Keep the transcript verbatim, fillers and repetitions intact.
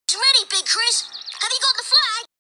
Ready, Big Chris. Have you got the flag?